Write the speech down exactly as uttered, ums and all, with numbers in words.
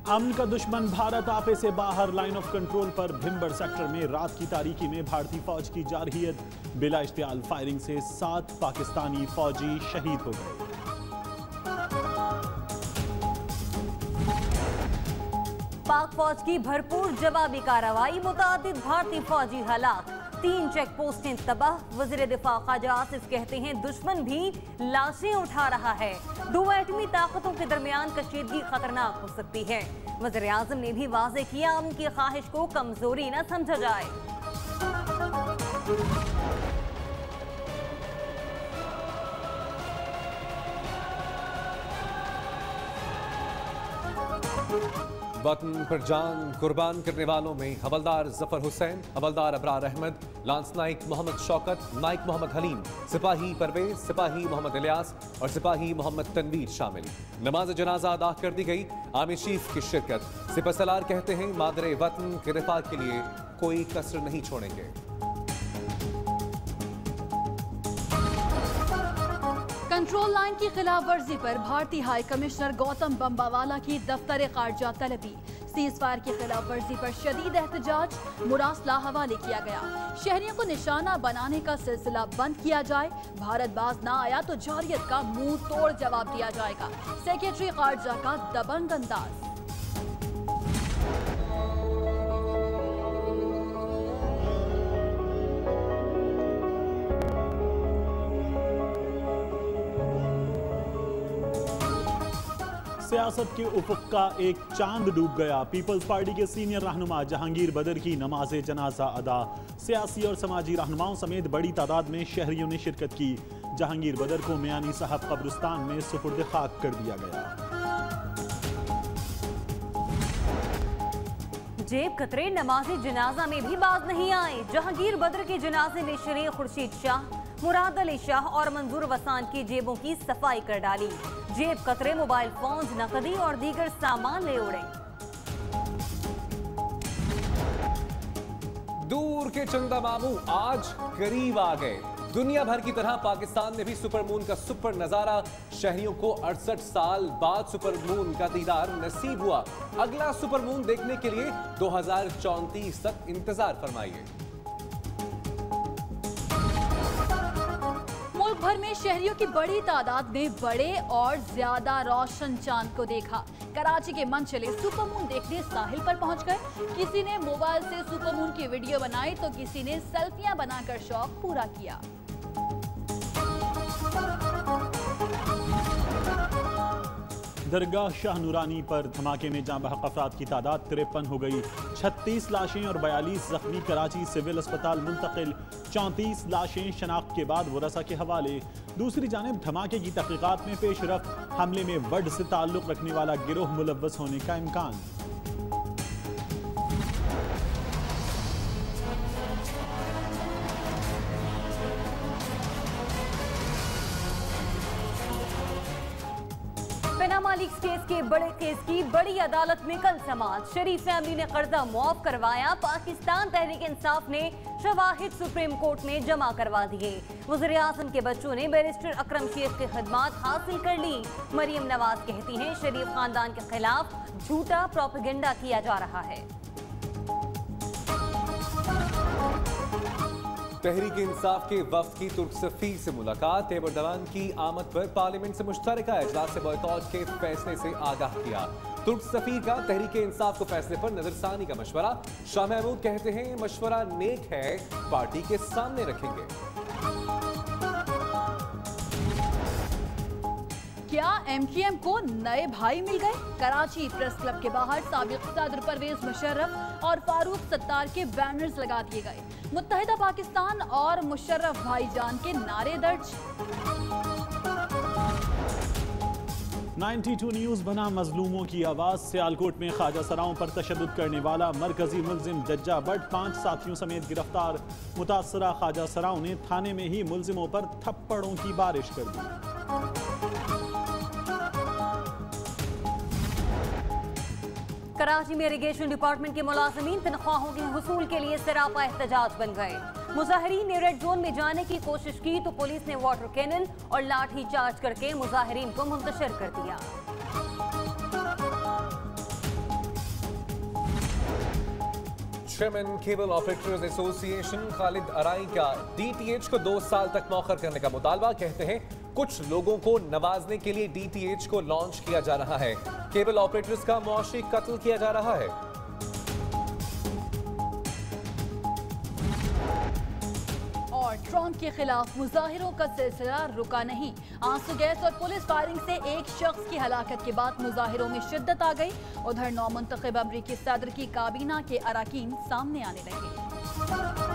अमन का दुश्मन भारत आपे से बाहर। लाइन ऑफ कंट्रोल पर भिम्बर सेक्टर में रात की तारीकी में भारतीय फौज की जारहियत। बिला इश्तियाल फायरिंग से सात पाकिस्तानी फौजी शहीद हो गए। पाक फौज की भरपूर जवाबी कार्रवाई, मुतादिद भारतीय फौजी हलाक, तीन चेक पोस्टें तबाह। वज़ीर दिफा ख्वाजा आसिफ कहते हैं दुश्मन भी लाशें उठा रहा है। दो एटमी ताकतों के दरमियान कशीदगी खतरनाक हो सकती है। वज़ीर आज़म ने भी वाज़ेह किया अमन की ख्वाहिश को कमजोरी न समझा जाए। वतन पर जान कुर्बान करने वालों में हवलदार जफर हुसैन, हवलदार अबरार अहमद, लांस नाइक मोहम्मद शौकत, नाइक मोहम्मद हलीम, सिपाही परवेज, सिपाही मोहम्मद इलियास और सिपाही मोहम्मद तनवीर शामिल। नमाज जनाजा अदा कर दी गई। आमिर चीफ की शिरकत। सिपहसालार कहते हैं मादरे वतन के दिफा के लिए कोई कसर नहीं छोड़ेंगे। कंट्रोल लाइन की खिलाफ वर्जी पर भारतीय हाई कमिश्नर गौतम बंबावाला की दफ्तर खारजा तलबी। सीज फायर की खिलाफ वर्जी पर शदीद एहतजाज, मुरासला हवाले किया गया। शहरियों को निशाना बनाने का सिलसिला बंद किया जाए। भारत बाज ना आया तो जारियत का मुंह तोड़ जवाब दिया जाएगा। सेक्रेटरी खारजा का दबंग अंदाज। सियासत के उफुक का एक चांद डूब गया। पीपल्स पार्टी के सीनियर रहनुमा जहांगीर बदर की नमाज जनाजा अदा। सियासी और समाजी रहनुमाओं समेत बड़ी तादाद में शहरियों ने शिरकत की। जहांगीर बदर को मियानी साहब कब्रिस्तान में सुपुर्द खाक कर दिया गया। जेब कतरे नमाज जनाजा में भी बाज नहीं आए। जहांगीर बदर के जनाजे में शरीक खुर्शीद शाह, मुराद अली शाह और मंजूर वसान की जेबों की सफाई कर डाली। जेब कतरे, मोबाइल फोन, नकदी और दीगर सामान ले उड़े। दूर के चंदा मामू आज करीब आ गए। दुनिया भर की तरह पाकिस्तान में भी सुपर मून का सुपर नजारा। शहरियों को अड़सठ साल बाद सुपर मून का दीदार नसीब हुआ। अगला सुपर मून देखने के लिए दो हजार चौंतीस तक इंतजार फरमाइए। मुल्क भर में शहरियों की बड़ी तादाद ने बड़े और ज्यादा रोशन चांद को देखा। कराची के मनचले सुपर मून देखने साहिल पर पहुंच गए। किसी ने मोबाइल से सुपर मून की वीडियो बनाई तो किसी ने सेल्फियां बनाकर शौक पूरा किया। दरगाह शाह नूरानी पर धमाके में जाँ बहक अफराद की तादाद तिरपन हो गई। छत्तीस लाशें और बयालीस जख्मी कराची सिविल अस्पताल मुंतकिल। चौंतीस लाशें शनाख्त के बाद वरसा के हवाले। दूसरी जानिब धमाके की तहकीकात में पेशरफ। हमले में वड से ताल्लुक रखने वाला गिरोह मुलव्वस होने का इम्कान। पनामा लीक्स केस के बड़े केस की बड़ी अदालत में कल समाअत। शरीफ फैमिली ने कर्जा मुआफ करवाया। पाकिस्तान तहरीक इंसाफ ने शवाहिद सुप्रीम कोर्ट में जमा करवा दिए। वज़ीर आज़म के बच्चों ने बैरिस्टर अकरम शेख की खिदमात हासिल कर ली। मरियम नवाज कहती हैं शरीफ खानदान के खिलाफ झूठा प्रोपेगेंडा किया जा रहा है। तहरीक इंसाफ के वफ्द की तुर्क सफीर से मुलाकात। एर्दोगान की आमद पर पार्लियामेंट से मुश्तरका इजलास से बॉयकॉट के फैसले से आगाह किया। तुर्क सफीर का तहरीक इंसाफ को फैसले पर नजरसानी का मशवरा। शाह महमूद कहते हैं मशवरा नेक है, पार्टी के सामने रखेंगे। क्या एमक्यूएम को नए भाई मिल गए? कराची प्रेस क्लब के बाहर साबिक सदर परवेज मुशर्रफ और फारूक सत्तार के बैनर्स लगा दिए गए। मुत्तहिदा पाकिस्तान और मुशर्रफ भाईजान के नारे दर्ज। बानवे न्यूज बना मजलूमों की आवाज। सियालकोट में ख्वाजा सराओं पर तशद्दुद करने वाला मरकजी मुलजिम जज्जा बट पांच साथियों समेत गिरफ्तार। मुतासरा ख्वाजा सराओं ने थाने में ही मुलजिमों पर थप्पड़ों की बारिश कर दी। कराची में इरिगेशन डिपार्टमेंट के मुलाजिमीन तनख्वाहों के हुसूल के लिए सरापा एहतजाज बन गए। मुजाहिरीन ने रेड जोन में जाने की कोशिश की तो पुलिस ने वाटर कैनन और लाठी चार्ज करके मुजाहिरीन को मुंतशिर कर दिया। Chairman cable operators association Khalid Arai का डीटीएच को दो साल तक मौखर करने का मुतालबा। कहते हैं कुछ लोगों को नवाजने के लिए डीटीएच को लॉन्च किया जा रहा है। केबल ऑपरेटर्स का मुआशी कत्ल किया जा रहा है। और ट्रंप के खिलाफ मुजाहिरों का सिलसिला रुका नहीं। आंसू गैस और पुलिस फायरिंग से एक शख्स की हलाकत के बाद मुजाहिरों में शिद्दत आ गई। उधर नौमुंतखब अमरीकी सदर की काबीना के अरकान सामने आने लगे।